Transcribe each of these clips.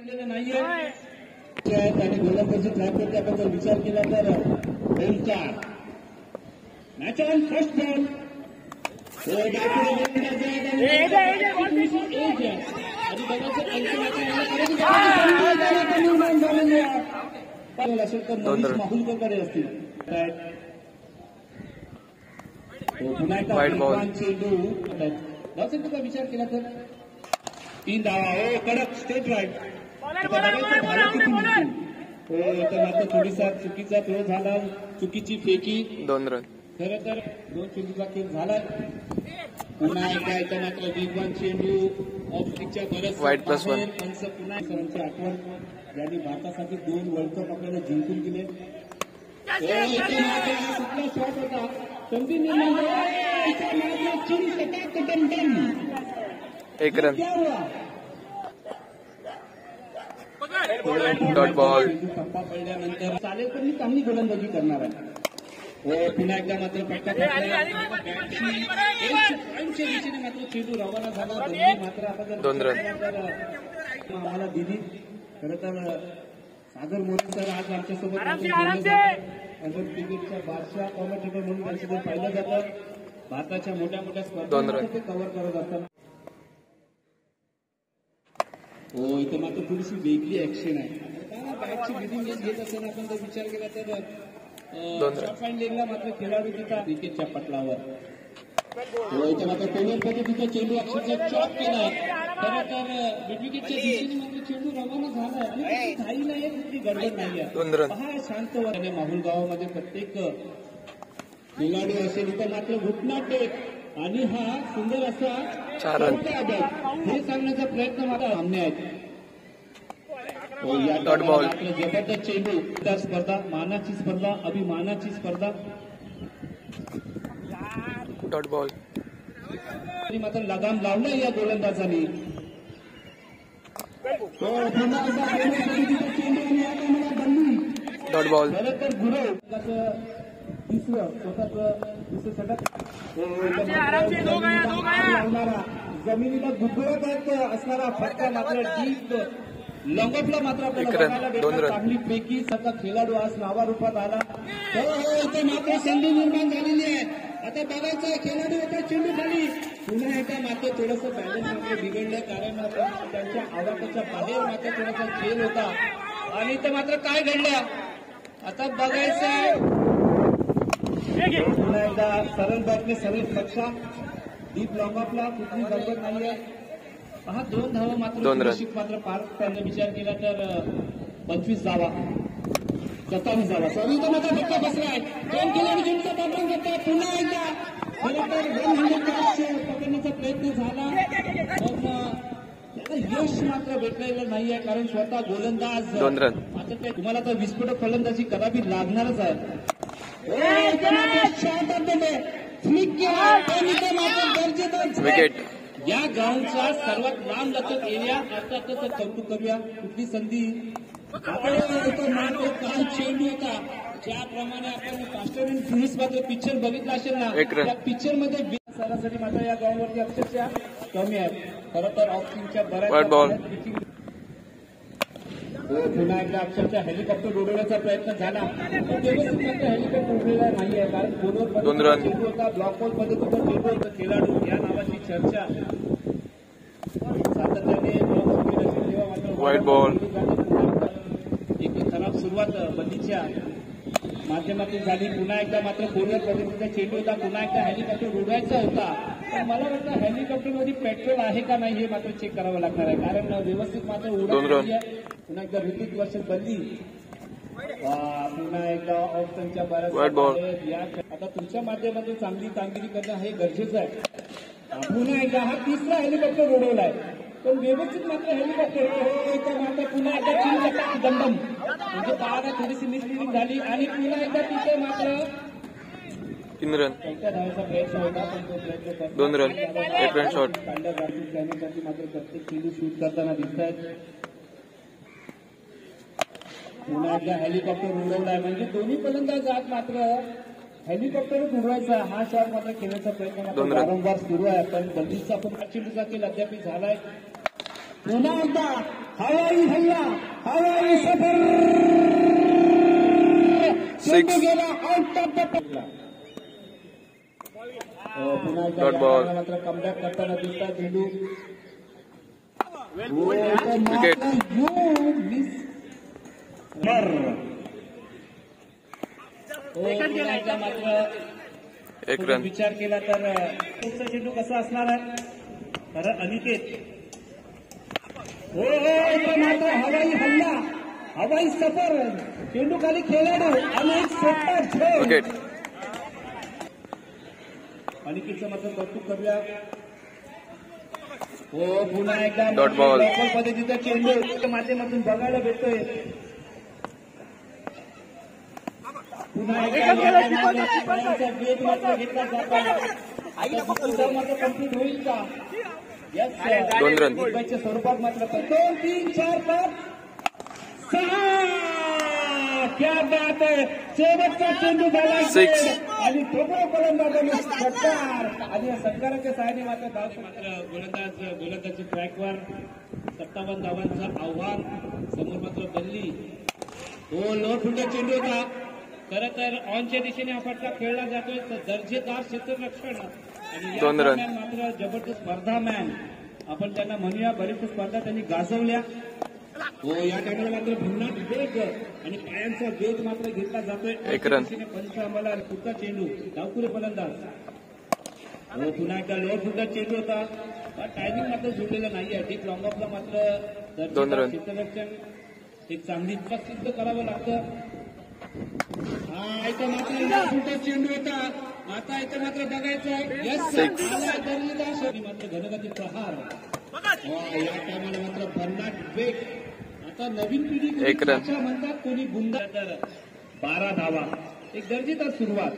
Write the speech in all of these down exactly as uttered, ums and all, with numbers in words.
घेतलेलं नाहीये आणि गोलंदाजी ट्रॅक करते. आपण जर विचार केला तर Omkar match on first ball असेल तर माहुलकरकडे असतील. पुन्हा एकदा चेंडू धावसंख्येचा विचार केला तर तीन धावा. हो कडक स्टेट राईट. मात्र थोडीसा चुकीचा थ्रो झाला, चुकीची फेकी, दोन रन. खरं तर दोन चेंडूचा खेळ झाला. पुन्हा एकदा येतं मात्र वेगवान चेंडू ऑफ स्टिकच्या गरज वाईट प्लस वन. पुन्हा सरांची आठवण ज्यांनी भारतासाठी दोन वर्ल्ड कप आपल्याला जिंकून दिले. कुठला शॉट होता संधी निर्माण एक रन. डॉट बॉल टप्पा पडल्यानंतर चालेल पण मी चांगली गोलंदाजी करणार आहे. पुन्हा एकदा मात्र फटका दिशेने मात्र चेंडू रवाना झाला. मात्र आपण दोन रन आम्हाला दिली. खरं तर सागर मोरे सर आज आमच्यासोबत क्रिकेटच्या बादशाह कॉमेंटेटर म्हणून त्यांच्याकडे पाहिलं जातं. भारताच्या मोठ्या मोठ्या स्पर्धा ते कव्हर करत असतात. हो इथे मात्र थोडीशी वेगळी ऍक्शन आहे. बॅटची बिलिंग घेत असताना आपण जर विचार केला तर शॉर्ट लेनला मात्र खेळाडू तिथं क्रिकेटच्या पटलावर. इथे मात्र कोणत्या पद्धतीचा चेंडू अक्षरशः चॉप केला. खरं तर विकेटच्या दिशेने मात्र चेंडू रवाना झालाय आणि घाई नाही, कुठली गडबड नाहीये. हा शांत वाटणे माहुल गावामध्ये प्रत्येक खेळाडू असेल इथं मात्र घुटना टेक आणि हा सुंदर असा हे सांगण्याचा प्रयत्न मात्र सामने आहेत. मात्र जबरदस्त चेंडू त्या स्पर्धा, मानाची स्पर्धा, अभिमानाची स्पर्धा. डॉट बॉल मात्र लगाम लावलं या गोलंदाजांनी. डॉट बॉल खरं तर गुरव तिसरं स्वतःच दुसरं षटक लावणारा जमिनीला गुगळत असणारा फटका मात्र डीप लॉंगऑफला मात्र आपल्याला बघायला भेटला. चांगली पैकी सगळा खेळाडू आज नावारूपात आला. इथे मात्र संधी निर्माण झालेली आहे. आता बघायचं खेळाडू होता चेंडू खाली. पुन्हा एकदा मात्र थोडंसं बॅलन्स मात्र बिघडलं कारण त्यांच्या आवाजाच्या बाहेर मात्र थोडासा खेळ होता आणि इथं मात्र काय घडलं आता बघायचं. पुन्हा एकदा सरळ बॅटने सरळ पक्षा डीप लॉंगऑफला कुठली गडबड नाहीये. हा दोन धावा मात्र निश्चित मात्र पार त्यांना विचार केला तर पंचवीस धावा सत्तावीस धावा सॉरी इथं मात्र फटका बसलाय. दोन खेळाडू जिंकचा पाठवून घेतात. पुन्हा एकदा खरं तर वन हंड्रेड कॅच पकडण्याचा प्रयत्न झाला पण त्याला यश मात्र भेटलेलं नाहीये कारण स्वतः गोलंदाज मात्र ते तुम्हाला तर विस्फोटक फलंदाजी करावी लागणारच आहे. विकेट या ग्राउंडचा सर्वात लांब लचक एरिया अर्थातच कौतुक करूया. कुठली संधी काय चेंडू होता ज्याप्रमाणे आपण फास्टर अँड फ्युरियस मात्र पिक्चर बघितला असेल ना त्या पिक्चर मध्ये सरासरी मात्र या ग्राउंडवरती अक्षरशः कमी आहे. खरं तर ऑफस्पिनच्या बऱ्याच पुन्हा एकदा अक्षरशः हेलिकॉप्टर उडवण्याचा प्रयत्न झाला व्यवस्थित मात्र हेलिकॉप्टर उडलेला नाहीये कारण फोनवर चेंडू होता. ब्लॉक बॉल पद्धतीचा चेंडू होता. खेळाडू या नावाची चर्चा सातत्याने तेव्हा मात्र व्हाईट बॉल एक खराब सुरुवात बंदीच्या माध्यमातून झाली. पुन्हा एकदा मात्र फोनवर पद्धतीचा चेंडू होता. पुन्हा एकदा हेलिकॉप्टर उडवायचा होता पण मला वाटतं हेलिकॉप्टरमध्ये पेट्रोल आहे का नाही हे मात्र चेक करावं लागणार आहे कारण व्यवस्थित मात्र उडवली आहे. पुन्हा एकदा ऋतिक वर्षात बदली पुन्हा एकदा ऑप्शनच्या बऱ्याच आता तुमच्या माध्यमातून चांगली कामगिरी करणं हे गरजेचं आहे. पुन्हा एकदा हा तिसरा हेलिकॉप्टर उडवलाय पण व्यवस्थित मात्र हेलिकॉप्टर मात्र पुन्हा एकदा चीन दंडम म्हणजे पाहायला थोडीशी मिसलिडिंग झाली आणि पुन्हा एकदा तिथे मात्र तीन रन त्यांच्या धावायचा प्रयत्न होता पण तो प्रयत्न दोन रन एक रन शॉट करण्यासाठी मात्र प्रत्येक चेंडू शूट करताना दिसत आहेत. पुन्हा एकदा हेलिकॉप्टर उडवलाय म्हणजे दोन्ही फलंदाज आज मात्र हेलिकॉप्टरच उडवायचा हा शॉट मात्र खेळण्याचा प्रयत्न वारंवार सुरू आहे. पण बंदीचा पण चेंडूचा खेळ अद्याप झालाय. पुन्हा एकदा हवाई हल्ला हवाई सफर सिक्स गेला आउट ऑफ द पुन्हा डॉट बॉल मात्र कमबॅक करताना दिसतात चेंडू विकेट मात्र एक रन विचार केला तर चेंडू कसा असणार आहे तर अनिकेत हो हो मात्र हवाई हल्ला हवाई सफर चेंडू खाली खेळाडू आणि एक सोपा झेल विकेट अनिकेतचं मात्र कौतुक करूया हो पुन्हा एकदा डॉट बॉल पद्धतीचा चेंडू माध्यमातून बघायला भेटतोय पुन्हा एकदा वेग मात्र घेतला जातो मात्र कम्प्लीट होईल का दोन रन मुंबईच्या स्वरूपात मात्र दोन तीन चार पाच सहा क्या बात आहे शेवटचा चेंडू झाला सिक्स आणि ठोकळा गोलंदाजाने षटकार आणि षटकाराच्या सहाय्याने मात्र धाव मात्र गोलंदाज गोलंदाजी ट्रॅकवर सत्तावन्न धावांचं आव्हान समोर मात्र बदली हो लो फुटा चेंडू होता खरं तर ऑनच्या दिशेने हा फटका खेळला जातोय तर दर्जेदार क्षेत्ररक्षण आणि दोन रन मात्र जबरदस्त स्पर्धा मॅन आपण त्यांना म्हणूया बरीच स्पर्धा त्यांनी गाजवल्या हो या टायमाला मात्र भिन्नाट वेग आणि पायांचा वेग मात्र घेतला जातोय एक रन पंचांबाला पुढचा चेंडू डावकुरे फलंदाज हो पुन्हा एकदा लोअर फुटा चेंडू होता टायमिंग मात्र जुळलेला नाहीये डीप लॉंग ऑफला मात्र दोन रन क्षेत्ररक्षण एक चांगली सिद्ध करावं लागतं हा इथं मात्र लोअर फुटा चेंडू होता आता इथं मात्र बघायचं आहे मात्र घनगती प्रहार या टायमाला मात्र भन्नाट वेग आता नवीन पिढी एक रन म्हणतात कोणी बुंदा तर बारा धावा एक गरजेदार सुरुवात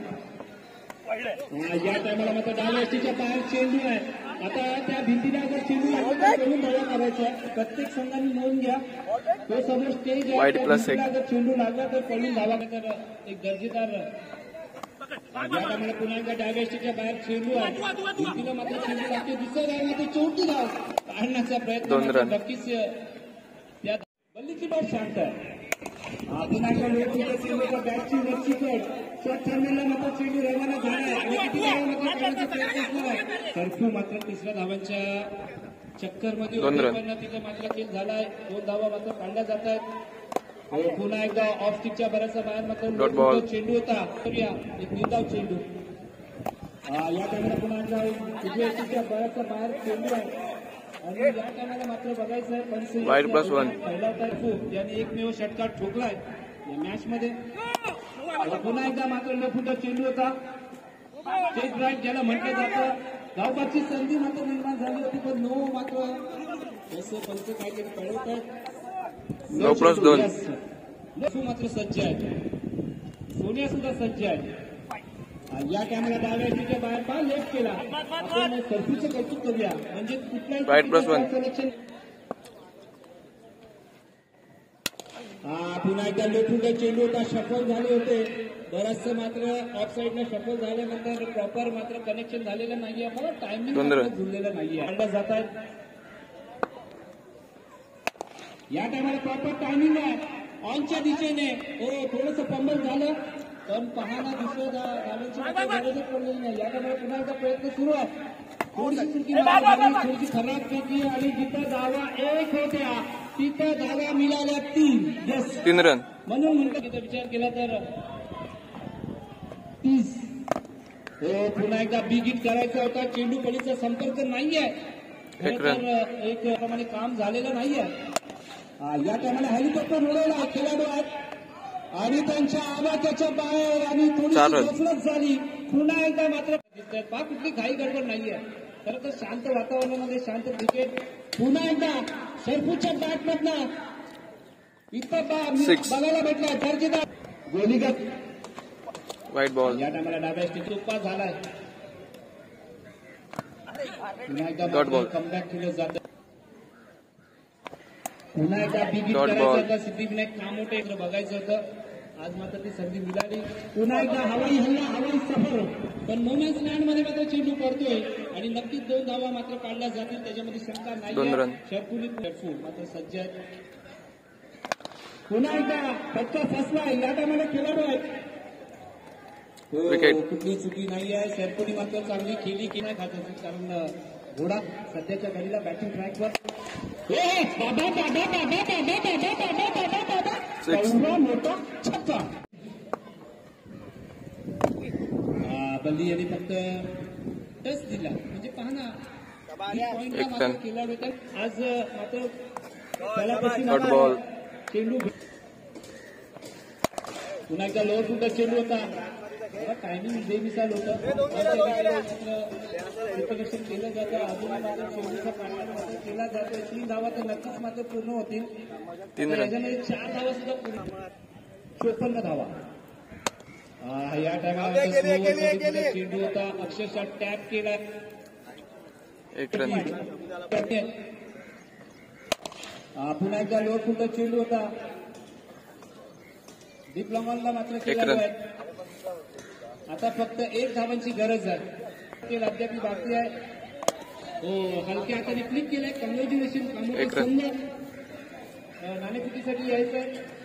या टायमाला मात्र डायव्हर्सिटीच्या बाहेर चेंडू आहे आता त्या भिंतीला जर चेंडू लागला तर करून धावा करायचा प्रत्येक संघाने नोंद घ्या तो समोर स्टेज आहे जर चेंडू लागला तर पडून धावा तर एक गरजेदार या टायमाला पुन्हा एकदा डायव्हर्सिटीच्या बाहेर चेंडू आहे भिंतीला मात्र चेंडू लागते दुसऱ्या धाव मात्र चौथी धाव काढण्याचा प्रयत्न नक्कीच त्या बल्लीची बॅट शांत आहे पुन्हा एकदा चेंडूचा बॅटची वरची कट शॉट ठरलेला मात्र चेंडू रवाना झाला आणि किती धावा मात्र करण्याचा प्रयत्न असणार आहे कर्फ्यू मात्र तिसऱ्या धावांच्या चक्करमध्ये तिचा मात्र खेळ झालाय दोन धावा मात्र काढल्या जात आहेत पुन्हा एकदा ऑफ स्टिकच्या बऱ्याचसा बाहेर मात्र चेंडू होता एक निर्धाव चेंडू या टायमाला पुन्हा एकदा उजव्या स्टिकच्या बऱ्याचसा बाहेर चेंडू आहे आणि या टायमाला मात्र बघायचं आहे पण वाईट प्लस वन पहिला खूप याने एकमेव षटकार ठोकलाय या मॅच मध्ये पुन्हा एकदा मात्र न फुटा चेंडू होता स्टेट ड्राईव्ह ज्याला म्हटलं जातं धावबाची संधी मात्र निर्माण झाली होती पण नो मात्र जसं पंच काहीतरी कळवत आहेत नो प्लस दोन मात्र सज्ज आहे सोनिया सुद्धा सज्ज आहे या टायमाला डाव्या बाहेर पहा लेफ्ट केला आपण सर्फीचं कौतुक करूया म्हणजे कुठल्याही सिलेक्शन हा पुन्हा एकदा लेफ्ट चेंडू होता शफल झाले होते बरचसं मात्र ऑफ साईडनं शफल झाल्यानंतर प्रॉपर मात्र कनेक्शन झालेलं नाहीये मला टायमिंग जुळलेलं नाहीये आणलं जात आहेत या टायमाला प्रॉपर टायमिंग आहे ऑनच्या दिशेने हो थोडंसं पंबल झालं पण पाहणं दुसऱ्या गाड्यांची गरजच पडलेली नाही या टायमाला पुन्हा एकदा प्रयत्न सुरू आहे थोडीशी चुकी थोडीशी खराब पैकी आणि जिथं धावा एक होत्या तिथं धावा मिळाल्या तीन यस तीन रन म्हणून म्हणतो तिथं विचार केला तर तीस हो पुन्हा एकदा बिग हिट करायचा होता चेंडू पलीचा संपर्क नाहीये तर एक प्रमाणे काम झालेलं नाहीये या टायमाला हेलिकॉप्टर उडवला खेळाडू आहेत आणि त्यांच्या आवाजाच्या बाहेर आणि थोडीशी गफलत झाली पुन्हा एकदा मात्र दिसतंय पा कुठली घाई गडबड नाहीये खरं तर शांत वातावरणामध्ये शांत क्रिकेट पुन्हा एकदा शेरपूरच्या बॅट मधनं इथं बघायला भेटला दर्जेदार गोलीगत वाईट बॉल या टायमाला डाव्या स्टिक पास झालाय पुन्हा एकदा कमबॅक केलं जात पुन्हा एकदा बिगिट करायचं होतं सिद्धिविनायक कामोटे बघायचं होतं आज मात्र ती संधी मिळाली. पुन्हा एकदा हवाई हल्ला हवाई सफर, पण मोमेंट लँड मध्ये मात्र चेंडू पडतोय आणि नक्कीच दोन धावा मात्र काढल्या जातील, त्याच्यामध्ये शंका दोन रन. नाही. शेरपुली शेरपूर मात्र सज्ज आहेत. पुन्हा एकदा फटका फसला, या टायमाला खेळाडू आहेत. विकेट. कुठली चुकी नाही आहे. शेरपुली मात्र चांगली खेळली की नाही खात असेल, कारण घोडा सध्याच्या घडीला बॅटिंग ट्रॅकवर. बाबा बाबा बाबा बाबा बाबा बाबा बाबा बाबा एवढा मोठा छक्का. बल्ली यांनी फक्त टच दिला, म्हणजे पहा ना पॉइंटला मात्र खेळाडू होतात. आज मात्र त्याला कशी बॉल. चेंडू पुन्हा एकदा लोअर फुटर चेंडू होता. टायमिंग बेमिसाल होतं, प्रिपरेशन केलं जातं. अजून मात्र चेंडूचा पाठलाग केला जातोय. तीन धावा तर नक्कीच मात्र पूर्ण होतील. तीन रन. याच्यामध्ये चार धावा सुद्धा पूर्ण, चोपन्न धावा. या टायमाला चेंडू होता, अक्षरशः टॅप केला. एक रन. पुन्हा एकदा लोअर फुटर चेंडू होता. डीप लॉंगॉनला मात्र खेळाडू आहेत. आता फक्त एक धावांची गरज आहे. अद्याप बाकी आहे. हो, हलक्या हाताने क्लिक केलंय. कॉंग्रॅच्युलेशन. संघ नाणेफेकीसाठी यायचं.